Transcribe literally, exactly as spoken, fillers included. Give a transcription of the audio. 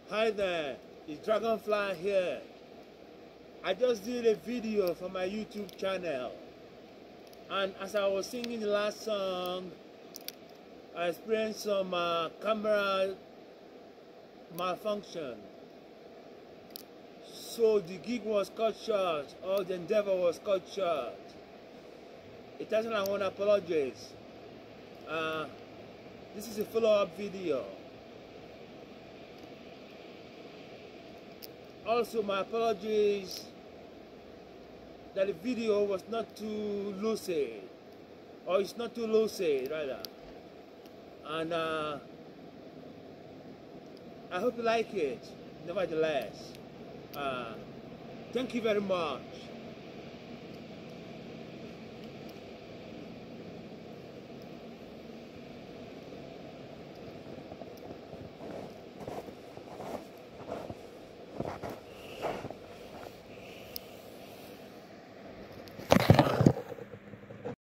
Hi there, it's Dragonfly here. I just did a video for my YouTube channel, and as I was singing the last song, I experienced some uh, camera malfunction. So the gig was cut short, or the endeavor was cut short. It doesn't I want to apologize. Uh, this is a follow-up video. Also, my apologies that the video was not too lucid, or it's not too lucid rather. And uh, I hope you like it, nevertheless. Uh, thank you very much.